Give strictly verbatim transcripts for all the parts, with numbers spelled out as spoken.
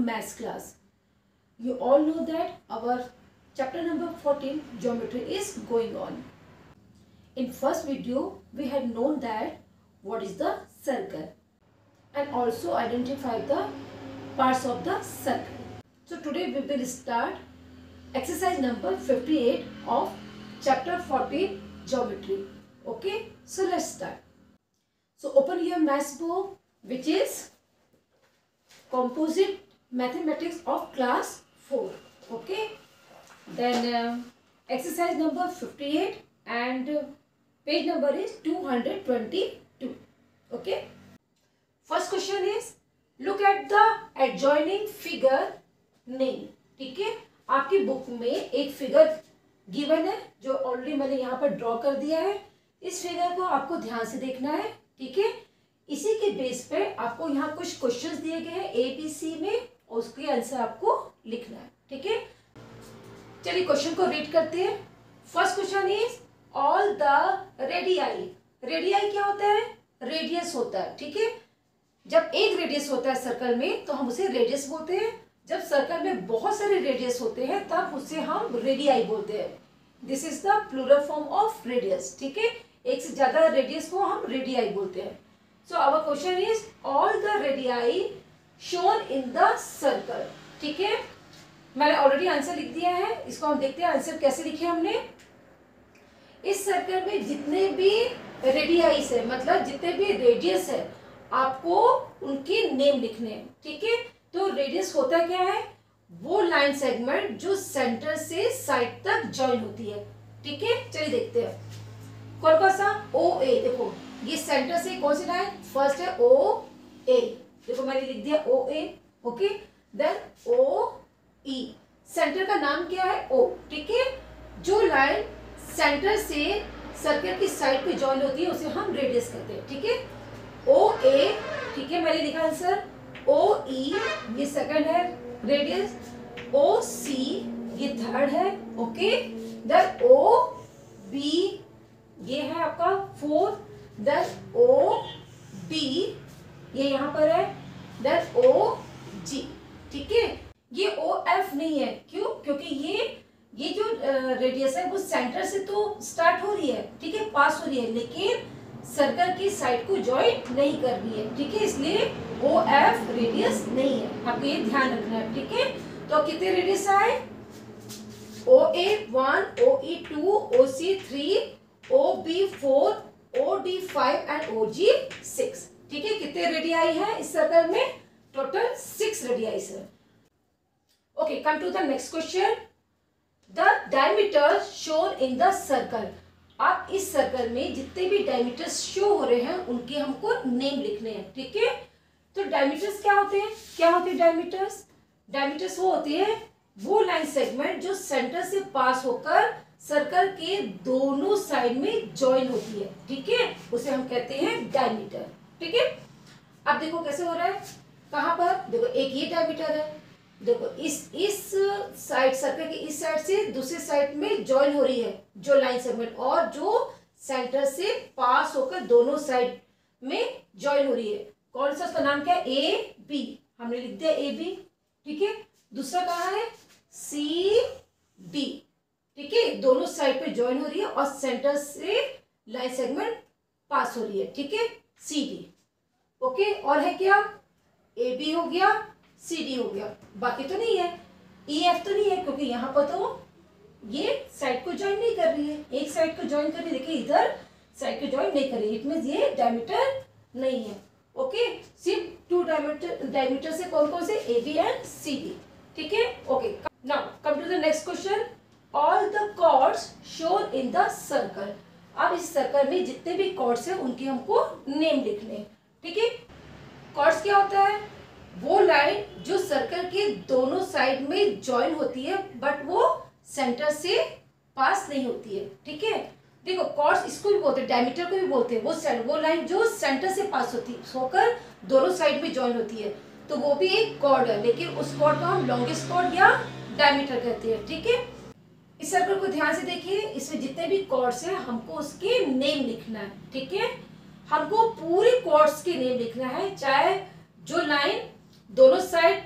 maths class. You all know that our chapter number fourteen geometry is going on. In first video we had known that what is the circle and also identified the parts of the circle. So today we will start exercise number fifty-eight of chapter fourteen geometry. Okay, so let's start. So open your maths book, which is composite mathematics of class four. Okay, then uh, exercise number fifty-eight and uh, page number is two hundred twenty-two. Okay, first question is look at the adjoining figure name. ठीक है, आपकी book में एक figure given है जो already मैंने यहाँ पर ड्रॉ कर दिया है. इस फिगर को आपको ध्यान से देखना है. ठीक है, इसी के बेस पे आपको यहाँ कुछ क्वेश्चंस दिए गए हैं ए बी सी में और उसके आंसर आपको लिखना है. ठीक है, चलिए क्वेश्चन को रीड करते हैं. First question is all the radii. Radii क्या होता है? रेडियस होता है. ठीक है, जब एक रेडियस होता है सर्कल में तो हम उसे रेडियस बोलते हैं. जब सर्कल में बहुत सारे रेडियस होते हैं तब उसे हम रेडियाई बोलते हैं. This is the plural form of radius. ठीक है, एक से ज्यादा रेडियस को हम रेडियाई बोलते हैं. So our question is all the radii shown in the circle. ठीक है, मैंने ऑलरेडी आंसर लिख दिया है. इसको हम देखते हैं आंसर कैसे लिखे हमने. इस सर्कल में जितने भी रेडियाई है, मतलब जितने भी रेडियस है, आपको उनके नेम लिखने हैं. ठीक है, तो रेडियस होता क्या है? वो लाइन सेगमेंट जो सेंटर से साइड तक जॉइन होती है. ठीक है, चलिए देखते हैं. कौन कौन सा? ओ ए. देखो ये सेंटर से कौन सी लाइन? फर्स्ट है ओ ए. देखो मैंने लिख दिया O A. Okay, then O E. Centre का नाम क्या है? ओ. ठीक है, जो लाइन सेंटर से सर्कल की साइड पे जॉइन होती है उसे हम रेडियस कहते हैं. ठीक है, ओ ए. ठीक है, मैंने लिखा आंसर. ओ ई ये सेकंड है रेडियस. ओ सी ये थर्ड है. ओके, देन ओ बी ये है आपका फोर्थ. देन ओ डी ये यहाँ पर है. Then O G. ठीक है, ये ओ एफ नहीं है. क्यों? क्योंकि ये ये जो रेडियस है वो सेंटर से तो स्टार्ट हो रही है. ठीक है, पास हो रही है, लेकिन सर्कल की साइड को जॉइन नहीं कर रही है. ठीक है, इसलिए ओ एफ रेडियस नहीं है. आपको ये ध्यान रखना है. ठीक है, तो कितने रेडियस आए? O A one, O E two, O C three, O B four, O D five and O G six. ठीक है, कितने रेडियाई है इस सर्कल में? टोटल सिक्स रेडियाई है. Okay, come to the next question. The diameter shown in the circle. आप इस circle में जितने भी डायमीटर्स शो हो रहे हैं उनके हमको नेम लिखने हैं. ठीक है, तो डायमीटर्स क्या होते हैं? क्या होते हैं डायमीटर्स? डायमीटर्स वो होती है वो लाइन सेगमेंट जो सेंटर से पास होकर सर्कल के दोनों साइड में जॉइन होती है. ठीक है, उसे हम कहते हैं डायमीटर. ठीक है, अब देखो कैसे हो रहा है. कहाँ पर? देखो एक ये डायमीटर है. देखो इस इस साइड सर्कल की इस साइड से दूसरी साइड में जॉइन हो रही है जो लाइन सेगमेंट, और जो सेंटर से पास होकर दोनों साइड में जॉइन हो रही है. कौन सा? उसका नाम क्या है? A B. हमने लिख दिया ए बी. ठीक है, दूसरा कहाँ है? C D. ठीक है, दोनों साइड पे जॉइन हो रही है और सेंटर से लाइन सेगमेंट पास हो रही है. ठीक है, सी डी. ओके, और है क्या? ए बी हो गया, सी डी हो गया. बाकी तो नहीं है. ई एफ तो नहीं है क्योंकि यहाँ पर तो ये साइड को जॉइन नहीं कर रही है. एक साइड को जॉइन कर रही है, देखिए इधर साइड को जॉइन नहीं कर रही है. इट मींस ये डायमीटर नहीं है. ओके, सिर्फ टू डायमीटर डायमीटर से कौन कौन से? A B and C D. ठीक है, okay. Now come to the next question. All the chords shown in the circle. अब इस सर्कल में जितने भी कॉर्ड्स हैं उनके हमको नेम लिखने हैं. ठीक है, कॉर्ड्स क्या होता है? वो लाइन जो सर्कल के दोनों साइड में जॉइन होती है बट वो सेंटर से पास नहीं होती है. ठीक है, देखो कॉर्ड्स इसको भी बोलते हैं, डायमीटर को भी बोलते हैं. वो वो लाइन जो सेंटर से पास होती होकर दोनों साइड में जॉइन होती है तो वो भी एक कॉर्ड है, लेकिन उस कॉर्ड को हम लॉन्गेस्ट कॉर्ड या डायमीटर कहते हैं. ठीक है, इस सर्कल को ध्यान से देखिए. इसमें जितने भी कॉर्ड्स हैं हमको उसके नेम लिखना है. ठीक है, हमको पूरे कॉर्ड्स के नेम लिखना है, चाहे जो लाइन दोनों साइड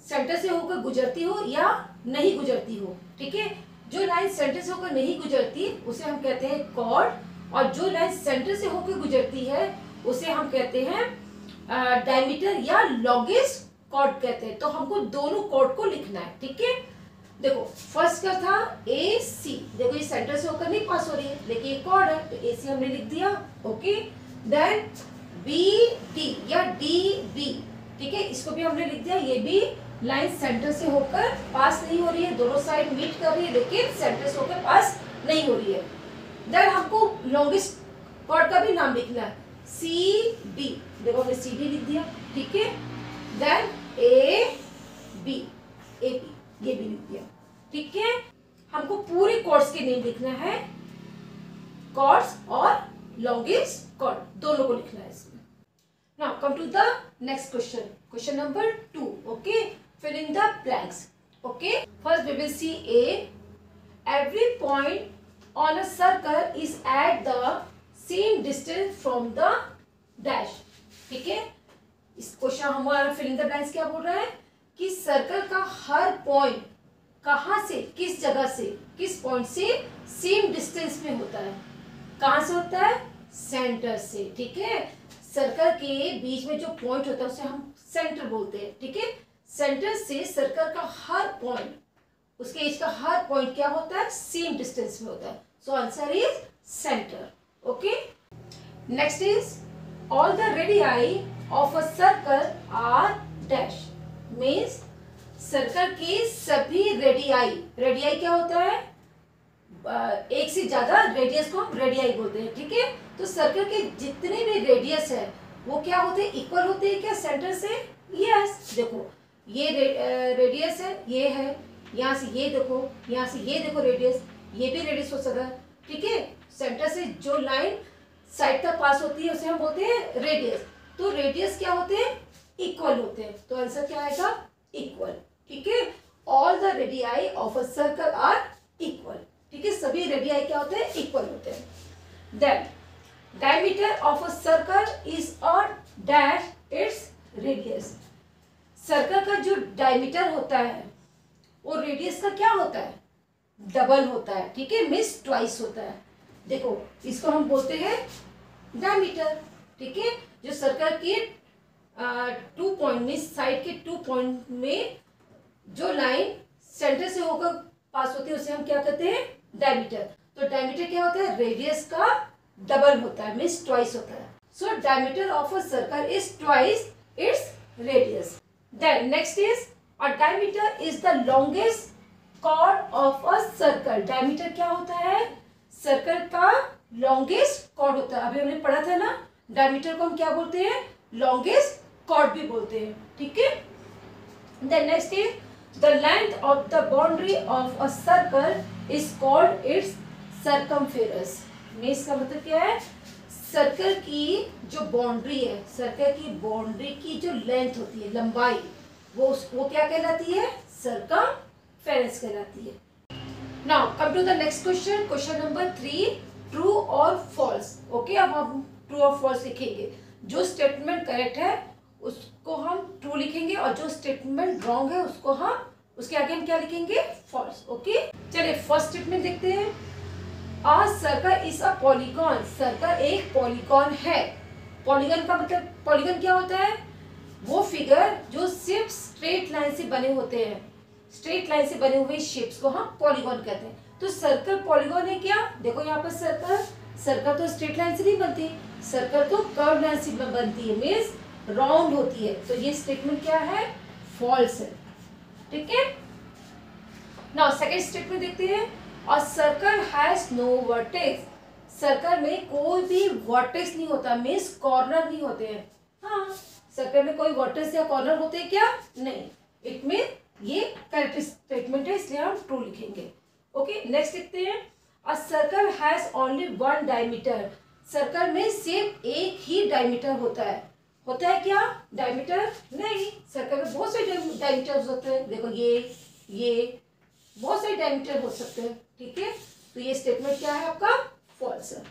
सेंटर से होकर गुजरती हो या नहीं गुजरती हो, ठीक है। जो लाइन सेंटर से होकर नहीं गुजरती उसे हम कहते हैं कॉर्ड, और जो लाइन सेंटर से होकर गुजरती है उसे हम कहते हैं डायमीटर या लॉन्गेस्ट कॉर्ड कहते हैं। तो हमको दोनों कॉर्ड को लिखना है, ठीक है। देखो फर्स्ट का था ए सी, देखो ये सेंटर से होकर नहीं पास हो रही है लेकिन ये कॉर्ड है तो ए सी हमने लिख दिया, ओके। देन बी डी या डी बी, ठीक है, इसको भी हमने लिख दिया। ये भी लाइन सेंटर से होकर पास नहीं हो रही है, दोनों साइड मीट कर रही है लेकिन सेंटर से होकर पास नहीं हो रही है। देन हमको लॉन्गेस्ट कॉर्ड का भी नाम लिखना है, सी डी, देखो हमने सी डी लिख दिया, ठीक है। Then A B, A B ये भी लिख दिया, ठीक है। हमको पूरे कॉर्ड्स के नेम लिखना है, कॉर्ड्स और लॉन्गेस्ट कॉर्ड दोनों को लिखना है इसमें। Now come to the next question, question number two, okay. Fill in the blanks, okay. First we will see a, every point on a circle is at the same distance from the dash, ठीक है। इस question हमारा fill in the blanks क्या बोल रहा है कि circle का हर पॉइंट कहाँ से, किस जगह से, किस पॉइंट से सेम डिस्टेंस में होता है। कहाँ से होता है? सेंटर से, ठीक है। सर्कल के बीच में जो पॉइंट होता है उसे हम सेंटर बोलते हैं, ठीक है। सेंटर से सर्कल का हर पॉइंट, उसके एज का हर पॉइंट क्या होता है? सेम डिस्टेंस में होता है। So answer is centre, okay. Next is all the radii of a circle are dash, means circle के सभी रेडियाई, रेडियाई क्या होता है? एक से ज्यादा रेडियस को हम रेडियाई बोलते हैं, ठीक है। तो सर्कल के जितने भी रेडियस है वो क्या होते हैं? इक्वल होते हैं क्या सेंटर से? यस, देखो ये रे, रेडियस है, ये है, यहाँ से ये देखो, यहाँ से ये देखो रेडियस, ये भी रेडियस हो सकता है, ठीक है। सेंटर से जो लाइन साइड तक पास होती है उसे हम बोलते हैं रेडियस। तो रेडियस क्या होते हैं? इक्वल होते हैं। तो आंसर क्या आएगा? इक्वल, ठीक है। All the radii of a circle are equal, ठीक है। सभी रेडियाई क्या होते हैं? इक्वल होते हैं। Then diameter of a circle is a dash its radius. Circle का जो डायमीटर होता है वो रेडियस का क्या होता है? डबल होता है, ठीक है, मींस ट्वाइस होता है। देखो इसको हम बोलते हैं डायमीटर, ठीक है। जो सर्कल के टू पॉइंट में, साइड के टू पॉइंट में जो लाइन सेंटर से होकर पास होती है उसे हम क्या कहते हैं? डायमीटर। तो डायमीटर क्या होता है? रेडियस का डबल होता है, मींस ट्वाइस होता है। So diameter of a circle is twice its radius. Then next is a diameter is the longest chord of a circle. Diameter क्या होता है? सर्कल का लॉन्गेस्ट कॉर्ड होता है। अभी हमने पढ़ा था ना, डायमीटर को हम क्या बोलते हैं? लॉन्गेस्ट कॉर्ड भी बोलते हैं, ठीक है। Then next is the length of the boundary of a circle is called its circumference. Means का मतलब क्या है? सर्कल की जो बाउंड्री है, सर्कल की बाउंड्री की जो लेंथ होती है, लंबाई, वो वो क्या कहलाती है? सर्कमफेरेंस कहलाती है। Now come to the next question, question number three, true और फॉल्स, ओके। अब हम ट्रू और फॉल्स लिखेंगे। जो स्टेटमेंट करेक्ट है उसको हम ट्रू लिखेंगे और जो स्टेटमेंट रॉन्ग है उसको हम, उसके आगे हम क्या लिखेंगे? False, okay. चलिए फर्स्ट स्टेटमेंट देखते हैं। A circle is a polygon. Circle एक पॉलीगॉन है। पॉलीगॉन का मतलब, पॉलीगॉन क्या होता है? वो फिगर जो सिर्फ स्ट्रेट लाइन से बने होते हैं, स्ट्रेट लाइन से बने हुए शेप्स को हम पॉलीगॉन कहते हैं। तो सर्कल पॉलीगॉन है क्या? देखो यहाँ पर सर्कल, सर्कल तो स्ट्रेट लाइन से नहीं बनती, सर्कल तो कर्व लाइन से बनती है, मींस राउंड होती है। तो ये स्टेटमेंट क्या है? फॉल्स है, ठीक है। नाउ सेकंड स्टेटमेंट देखते हैं। A circle has no vertex. Circle में कोई भी वर्टेक्स नहीं होता, मींस कॉर्नर नहीं होते हैं। हाँ, सर्कल में कोई वर्टेक्स या कॉर्नर होते हैं क्या? नहीं। इट मीन ये करेक्ट स्टेटमेंट है, इसलिए हम ट्रू लिखेंगे, ओके। नेक्स्ट देखते हैं। A circle has only one diameter. Circle में सिर्फ एक ही डायमीटर होता है। होता है क्या डायमीटर? नहीं, सर्कल में बहुत सारे डायमीटर होते हैं। देखो ये ये बहुत सारे डायमीटर हो सकते हैं, ठीक है। तो ये स्टेटमेंट क्या है आपका? फॉल्स है,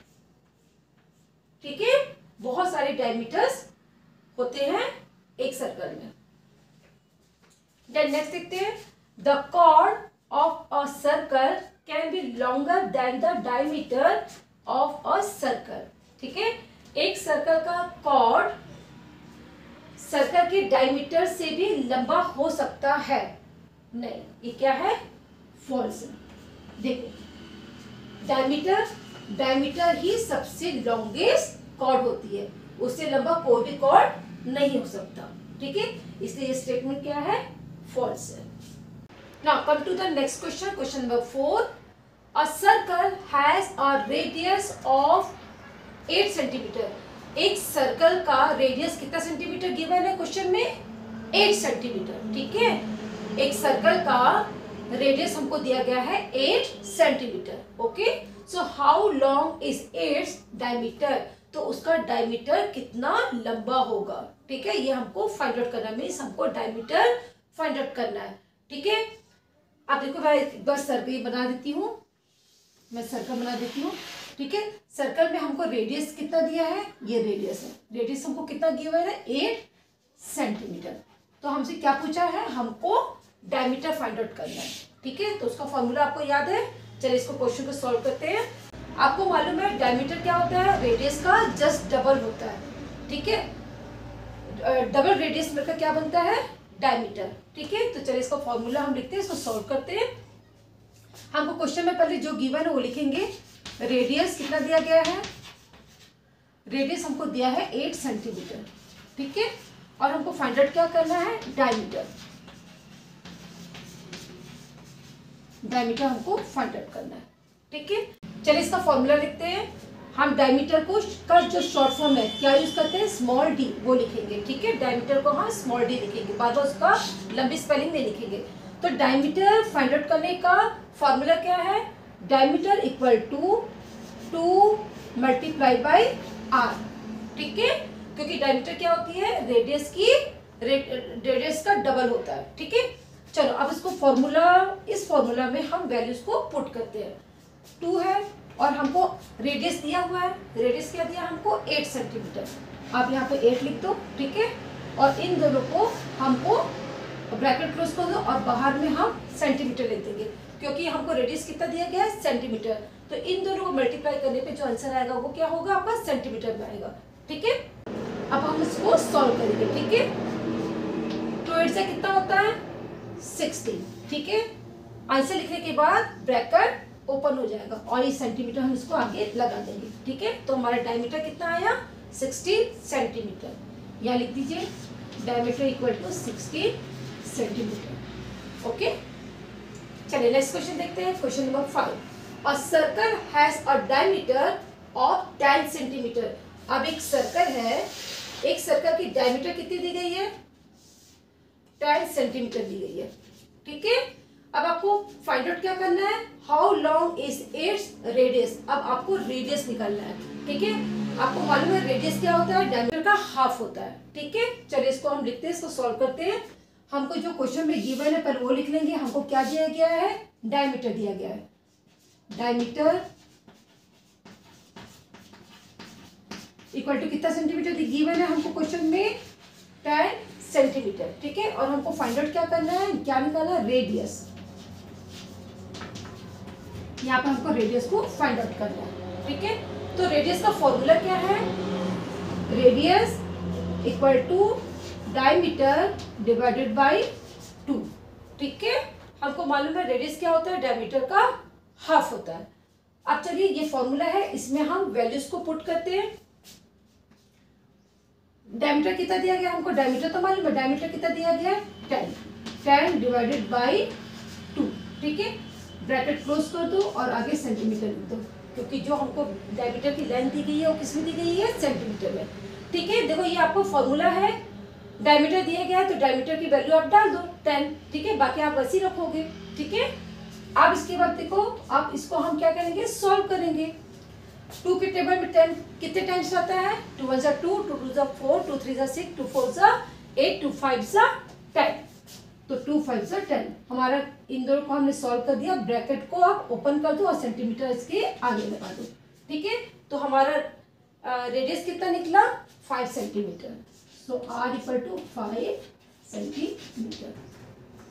ठीक है। बहुत सारे डायमीटर्स होते हैं एक सर्कल में। देन नेक्स्ट देखते हैं, the chord of a circle can be longer than the diameter of a circle. ठीक है, एक सर्कल का कॉर्ड सर्कल के डायमीटर से भी लंबा हो सकता है। नहीं, ये क्या है, फॉल्स है। देखो, डायमीटर डायमीटर ही सबसे लॉन्गेस्ट कॉर्ड होती है, उससे लंबा कोई भी कॉर्ड नहीं हो सकता। ठीक है, इसलिए ये स्टेटमेंट क्या है, फॉल्स है। Now come to the next question, question number four. A circle has a radius of eight centimetre. एक सर्कल का रेडियस कितना सेंटीमीटर गिवन है क्वेश्चन में, एट सेंटीमीटर। ठीक है, एक सर्कल का रेडियस हमको दिया गया है eight centimetre. Okay, so how long is its diameter, तो उसका डायमीटर कितना लंबा होगा। ठीक है, ये हमको फाइंड आउट करना है, मीन्स हमको डायमीटर फाइंड आउट करना है। ठीक है, अब देखो मैं एक बार सर्कल बना देती हूँ, मैं सर्कल बना देती हूँ। ठीक है, सर्कल में हमको रेडियस कितना दिया है, ये रेडियस है, रेडियस हमको कितना दिया है, एट सेंटीमीटर। तो हमसे क्या पूछा है, हमको डायमीटर फाइंड आउट करना है। ठीक है, तो उसका फॉर्मूला आपको याद है, चलिए इसको क्वेश्चन को सॉल्व करते हैं। आपको मालूम है डायमीटर क्या होता है, रेडियस का जस्ट डबल होता है। ठीक है, डबल रेडियस मिलकर क्या बनता है, डायमीटर। ठीक है, तो चलिए इसका फॉर्मूला हम लिखते हैं, इसको सॉल्व करते हैं। हमको क्वेश्चन में पहले जो गिवन है वो लिखेंगे। रेडियस कितना दिया गया है, रेडियस हमको दिया है एट सेंटीमीटर। ठीक है, और हमको फाइंड आउट क्या करना है, डायमीटर। डायमीटर हमको फाइंड आउट करना है। ठीक है, चलिए इसका फॉर्मूला लिखते हैं। हम डायमीटर को का जो शॉर्ट फॉर्म है क्या यूज करते हैं, स्मॉल डी, वो लिखेंगे। ठीक है, डायमीटर को हम स्मॉल डी लिखेंगे, बार बार उसका लंबी स्पेलिंग नहीं लिखेंगे। तो डायमीटर फाइंड आउट करने का फॉर्मूला क्या है, diameter equal to two multiply by R. ठीक है, क्योंकि डायमीटर क्या होती है, रेडियस की रेडियस का डबल होता है। ठीक है, चलो अब इसको फॉर्मूला, इस फॉर्मूला में हम वैल्यूज को पुट करते हैं। टू है और हमको रेडियस दिया हुआ है, रेडियस क्या दिया हमको, एट सेंटीमीटर। आप यहाँ पे एट लिख दो। ठीक है, और इन दोनों को हमको ब्रैकेट क्लोज कर दो और बाहर में हम सेंटीमीटर लिख देंगे, क्योंकि हमको रेडियस कितना दिया गया है, सेंटीमीटर। तो इन दोनों को मल्टीप्लाई करने पे जो आंसर आएगा वो क्या होगा, आपका सेंटीमीटर में आएगा। ठीक है, अब हम इसको सॉल्व करेंगे। ठीक है, टू एट से कितना होता है, सिक्सटीन। ठीक है, आंसर लिखने के बाद ब्रैकेट ओपन हो जाएगा और ये सेंटीमीटर हम इसको आगे लगा देंगे। ठीक है, तो हमारा डायमीटर कितना आया, सिक्सटीन सेंटीमीटर। यहाँ लिख दीजिए diameter equal to sixteen centimetre. Okay, चलिए नेक्स्ट क्वेश्चन देखते हैं, question number five. A circle has a diameter of ten centimetre. अब एक सर्कल है, एक सर्कल की डायमीटर कितनी दी गई है, टेन सेंटीमीटर दी गई है। ठीक है, अब आपको फाइंड आउट क्या करना है, how long is its radius. अब आपको रेडियस निकालना है। ठीक है, आपको मालूम है रेडियस क्या होता है, डायमीटर का हाफ होता है। ठीक है, चलिए इसको हम लिखते हैं, इसको सॉल्व करते हैं। हमको जो क्वेश्चन में गिवन है पहले वो लिख लेंगे। हमको क्या दिया गया है, डायमीटर दिया गया है। डायमीटर इक्वल टू कितना सेंटीमीटर गिवन है हमको क्वेश्चन में, टेन सेंटीमीटर। ठीक है, और हमको फाइंड आउट क्या करना है, क्या निकालना है, रेडियस। यहाँ पर हमको रेडियस को फाइंड आउट करना है। ठीक है, तो रेडियस का फॉर्मूला क्या है, radius equal to diameter divided by two. ठीक है, हमको मालूम है रेडियस क्या होता है, डायमीटर का हाफ होता है। अब चलिए ये फॉर्मूला है, इसमें हम वैल्यूज को पुट करते हैं। डायमीटर कितना दिया गया हमको, डायमीटर तो मालूम है, डायमीटर कितना दिया गया, ten. Ten divided by two. ठीक है, ब्रैकेट क्लोज कर दो और आगे सेंटीमीटर लिख दो, क्योंकि जो हमको डायमीटर की लेंथ दी गई है वो किस में दी गई है, सेंटीमीटर में। ठीक है, देखो ये आपको फॉर्मूला है, डायमीटर दिया गया है तो डायमीटर की वैल्यू आप डाल दो टेन। ठीक है, बाकी आप वैसे ही रखोगे। ठीक है, अब इसके बाद देखो, अब इसको हम क्या करेंगे, सॉल्व करेंगे। टू के टेबल में टेन कितने टाइम्स आता है, टू वन जा टू, टू टू जा फोर, टू थ्री जा सिक्स, टू फोर जा एट, टू फाइव जा टेन। तो टू फाइव जा टेन। हमारा इन दोनों को हमने सॉल्व कर दिया। ब्रैकेट को आप ओपन कर दो और सेंटीमीटर इसके आगे लगा दो। ठीक है, तो हमारा रेडियस कितना निकला, five centimetre. So R equal to five centimetre.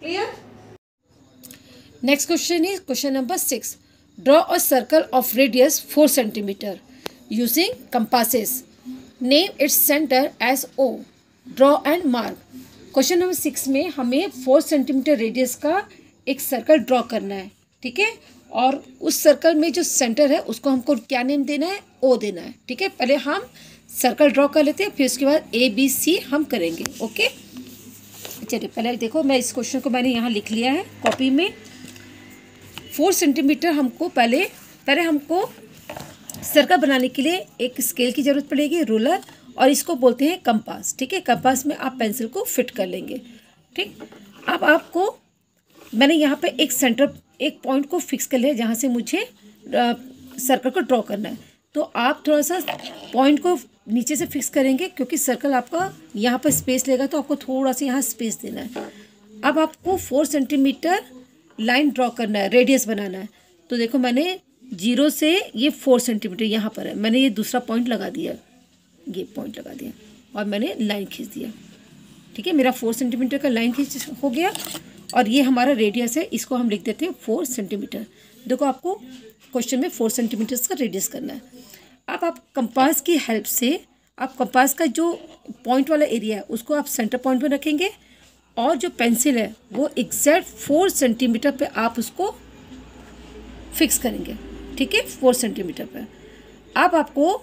Clear? Next question is question number six. Draw a circle of radius four centimeter using compasses. Name its center as O. Draw and mark. Question number six में हमें four centimetre radius का एक circle draw करना है, ठीक है। और उस सर्कल में जो सेंटर है उसको हमको क्या नेम देना है, ओ देना है, ठीक है। पहले हम सर्कल ड्रॉ कर लेते हैं, फिर उसके बाद ए बी सी हम करेंगे, ओके। चलिए पहले देखो, मैं इस क्वेश्चन को मैंने यहाँ लिख लिया है कॉपी में। फोर सेंटीमीटर हमको पहले पहले हमको सर्कल बनाने के लिए एक स्केल की ज़रूरत पड़ेगी, रूलर, और इसको बोलते हैं कंपास, ठीक है। कंपास में आप पेंसिल को फिट कर लेंगे, ठीक। अब आपको मैंने यहाँ पे एक सेंटर एक पॉइंट को फिक्स कर लिया जहाँ से मुझे सर्कल को ड्रॉ करना है। तो आप थोड़ा सा पॉइंट को नीचे से फिक्स करेंगे क्योंकि सर्कल आपका यहाँ पर स्पेस लेगा, तो आपको थोड़ा सा यहाँ स्पेस देना है। अब आपको फोर सेंटीमीटर लाइन ड्रॉ करना है, रेडियस बनाना है। तो देखो मैंने जीरो से ये फोर सेंटीमीटर यहाँ पर है, मैंने ये दूसरा पॉइंट लगा दिया, ये पॉइंट लगा दिया और मैंने लाइन खींच दिया, ठीक है। मेरा फोर सेंटीमीटर का लाइन खींच हो गया और ये हमारा रेडियस है, इसको हम लिख देते हैं फोर सेंटीमीटर। देखो आपको क्वेश्चन में फोर सेंटीमीटर का रेडियस करना है। अब आप कंपास की हेल्प से आप कंपास का जो पॉइंट वाला एरिया है उसको आप सेंटर पॉइंट पर रखेंगे और जो पेंसिल है वो एग्जैक्ट फोर सेंटीमीटर पे आप उसको फिक्स करेंगे, ठीक है, फोर सेंटीमीटर पर। अब आपको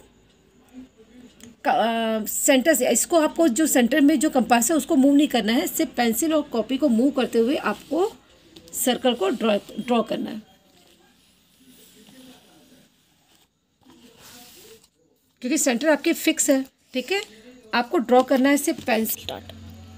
सेंटर से इसको आपको जो सेंटर में जो कंपास है उसको मूव नहीं करना है, सिर्फ पेंसिल और कॉपी को मूव करते हुए आपको सर्कल को ड्रॉ ड्रॉ करना है, क्योंकि सेंटर आपके फिक्स है, ठीक है। आपको ड्रॉ करना है सिर्फ पेंसिल। स्टार्ट।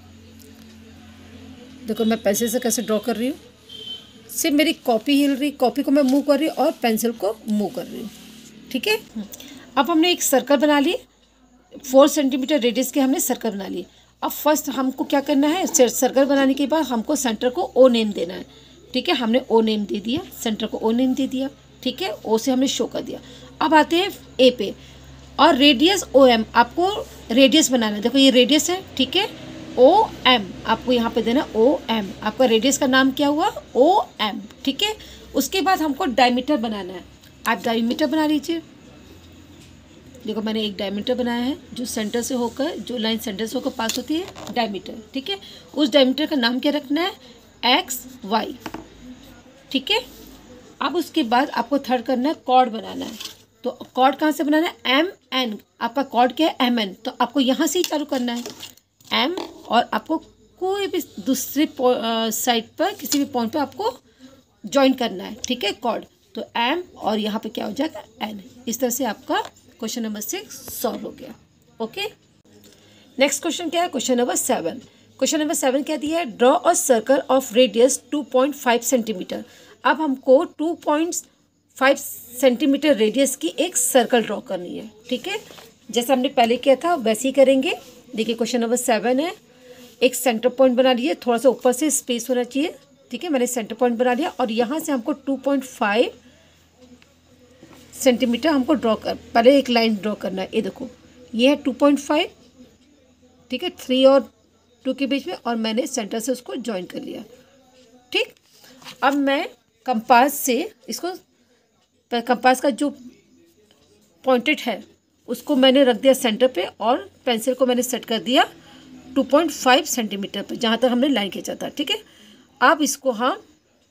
देखो मैं पेंसिल से कैसे ड्रॉ कर रही हूँ, सिर्फ मेरी कॉपी हिल रही, कॉपी को मैं मूव कर रही हूँ और पेंसिल को मूव कर रही हूँ, ठीक है। अब हमने एक सर्कल बना ली, फोर सेंटीमीटर रेडियस के हमने सर्कल बना ली। अब फर्स्ट हमको क्या करना है, सर्कल बनाने के बाद हमको सेंटर को ओ नेम देना है, ठीक है। हमने ओ नेम दे दिया, सेंटर को ओ नेम दे दिया, ठीक है। ओ से हमने शो कर दिया। अब आते हैं ए पे, और रेडियस ओ एम, आपको रेडियस बनाना है। देखो ये रेडियस है, ठीक है, ओ एम आपको यहाँ पे देना, ओ एम आपका रेडियस का नाम क्या हुआ, ओ एम, ठीक है। उसके बाद हमको डायमीटर बनाना है, आप डायमीटर बना लीजिए। देखो मैंने एक डायमीटर बनाया है, जो सेंटर से होकर जो लाइन सेंटर से होकर पास होती है, डायमीटर, ठीक है। उस डायमीटर का नाम क्या रखना है, एक्स वाई, ठीक है। अब उसके बाद आपको थर्ड करना है, कॉर्ड बनाना है। तो कॉर्ड कहाँ से बनाना है, एम एन, आपका कॉर्ड क्या है, एम एन, तो आपको यहाँ से ही चालू करना है, एम, और आपको कोई भी दूसरे साइड पर किसी भी पॉइंट पर आपको ज्वाइन करना है, ठीक है, कॉर्ड। तो एम और यहाँ पे क्या हो जाएगा, एन। इस तरह से आपका क्वेश्चन नंबर सिक्स सॉल्व हो गया, ओके। नेक्स्ट क्वेश्चन क्या है, question number seven. Question number seven क्या दिया है, draw a circle of radius two point five centimetre. अब हमको two point five centimetre radius की एक सर्कल ड्रॉ करनी है, ठीक है। जैसा हमने पहले किया था वैसे ही करेंगे। देखिए क्वेश्चन नंबर सेवन है, एक सेंटर पॉइंट बना लिए, थोड़ा सा ऊपर से स्पेस होना चाहिए, ठीक है। मैंने सेंटर पॉइंट बना लिया और यहाँ से हमको टू पॉइंट फाइव सेंटीमीटर हमको ड्रॉ कर, पहले एक लाइन ड्रॉ करना है। ये देखो ये है टू पॉइंट फाइव, ठीक है, थ्री और टू के बीच में, और मैंने सेंटर से उसको ज्वाइन कर लिया, ठीक। अब मैं कंपास से इसको, कंपास का जो पॉइंटेड है उसको मैंने रख दिया सेंटर पे, और पेंसिल को मैंने सेट कर दिया टू पॉइंट फाइव सेंटीमीटर पे, जहाँ तक हमने लाइन खींचा था, ठीक है। अब इसको हम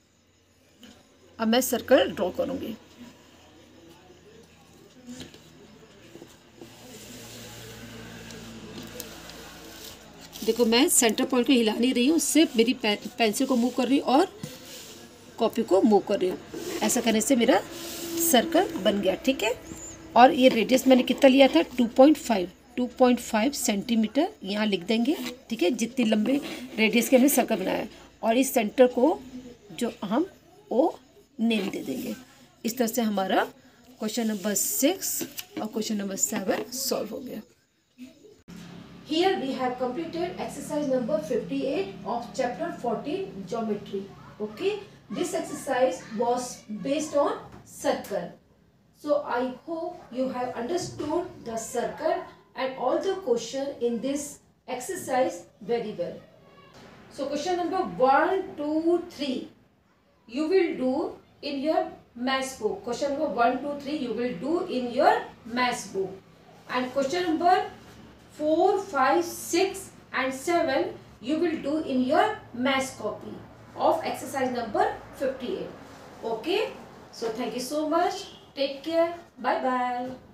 अब मैं सर्कल ड्रॉ करूँगी। देखो मैं सेंटर पॉइंट को हिला नहीं रही हूँ, सिर्फ मेरी पे, पेंसिल को मूव कर रही हूँ और कॉपी को मूव कर रही हूँ। ऐसा करने से मेरा सर्कल बन गया, ठीक है। और ये रेडियस मैंने कितना लिया था, two point five two point five centimetre यहाँ लिख देंगे, ठीक है, जितनी लंबे रेडियस के हमने सर्कल बनाया है। और इस सेंटर को जो हम ओ नेम दे देंगे। इस तरह से हमारा क्वेश्चन नंबर सिक्स और क्वेश्चन नंबर सेवन सॉल्व हो गया। Here we have completed exercise number fifty-eight of chapter fourteen geometry. Okay, this exercise was based on circle. So I hope you have understood the circle and all the question in this exercise very well. So question number one, two, three, you will do in your maths book. Question number one, two, three, you will do in your maths book. And question number four, five, six and seven, you will do in your maths copy of exercise number fifty-eight. Okay. So thank you so much. Take care. Bye bye.